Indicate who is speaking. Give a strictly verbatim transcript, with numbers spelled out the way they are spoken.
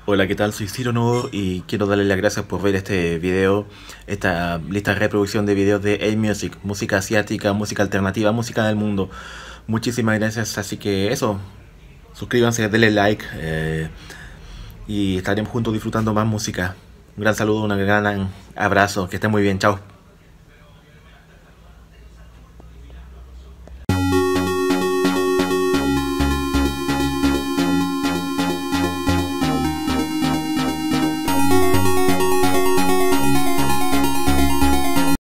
Speaker 1: Hola, ¿qué tal? Soy Ciro Novo y quiero darle las gracias por ver este video, esta lista de reproducción de videos de A-Music, música asiática, música alternativa, música del mundo. Muchísimas gracias, así que eso, suscríbanse, denle like eh, y estaremos juntos disfrutando más música. Un gran saludo, un gran abrazo, que estén muy bien, chao.